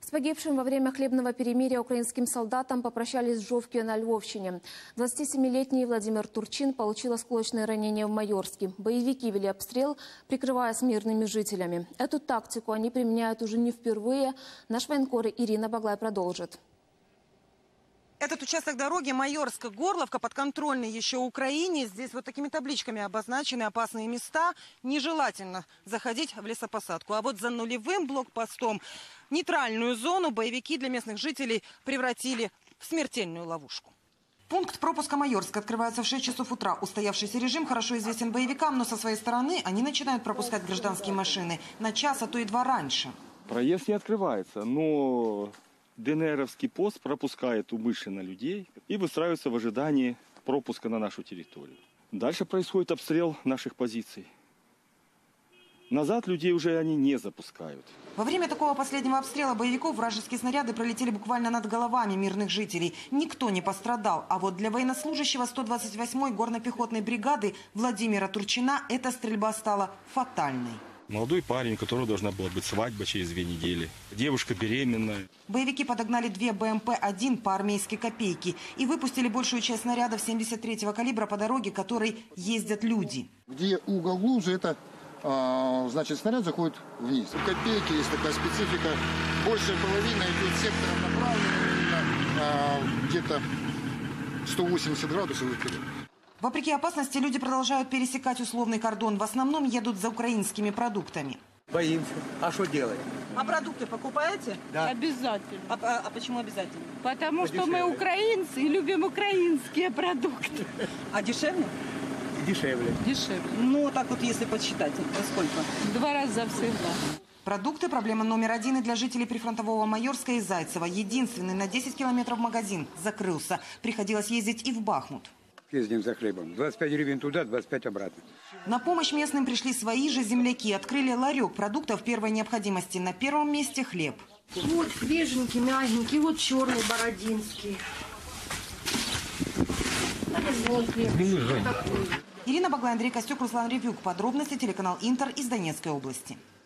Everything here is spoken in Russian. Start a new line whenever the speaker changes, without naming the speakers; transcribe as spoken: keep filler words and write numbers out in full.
С погибшим во время хлебного перемирия украинским солдатам попрощались в Жовке на Львовщине. двадцатисемилетний Владимир Турчин получил осколочное ранение в Майорске. Боевики вели обстрел, прикрываясь мирными жителями. Эту тактику они применяют уже не впервые. Наш военкор Ирина Баглай продолжит.
Этот участок дороги Майорск-Горловка подконтрольный еще Украине. Здесь вот такими табличками обозначены опасные места. Нежелательно заходить в лесопосадку. А вот за нулевым блокпостом нейтральную зону боевики для местных жителей превратили в смертельную ловушку. Пункт пропуска Майорск открывается в шесть часов утра. Устоявшийся режим хорошо известен боевикам, но со своей стороны они начинают пропускать гражданские машины на час, а то и два раньше.
Проезд не открывается, но ДНРовский пост пропускает умышленно людей и выстраивается в ожидании пропуска на нашу территорию. Дальше происходит обстрел наших позиций. Назад людей уже они не запускают.
Во время такого последнего обстрела боевиков вражеские снаряды пролетели буквально над головами мирных жителей. Никто не пострадал. А вот для военнослужащего сто двадцать восьмой горно-пехотной бригады Владимира Турчина эта стрельба стала фатальной.
Молодой парень, у которого должна была быть свадьба через две недели. Девушка беременная.
Боевики подогнали две бэ эм пэ один по армейской копейке и выпустили большую часть снарядов семьдесят третьего калибра по дороге, которой ездят люди.
Где угол глубже, это а, значит снаряд заходит вниз. У копейки есть такая специфика. Большая половина идет сектором направлена а, где-то сто восемьдесят градусов вперед.
Вопреки опасности люди продолжают пересекать условный кордон. В основном едут за украинскими продуктами.
Боимся. А что делать?
А продукты покупаете?
Да.
Обязательно.
А, а, а почему обязательно?
Потому
Подешевле.
что мы украинцы и любим украинские продукты.
А дешевле?
Дешевле.
Дешевле.
Ну, так вот, если подсчитать, это сколько?
Два раза всегда.
Продукты – проблема номер один и для жителей прифронтового Майорска и Зайцева. Единственный на десять километров магазин закрылся. Приходилось ездить и в Бахмут.
Ездим за хлебом. двадцать пять гривен туда, двадцать пять обратно.
На помощь местным пришли свои же земляки. Открыли ларек продуктов первой необходимости. На первом месте хлеб.
Вот свеженький, мягенький, вот черный бородинский. Вот хлеб.
Ирина Баглай, Андрей Костюк, Руслан Ревюк. Подробности телеканал Интер из Донецкой области.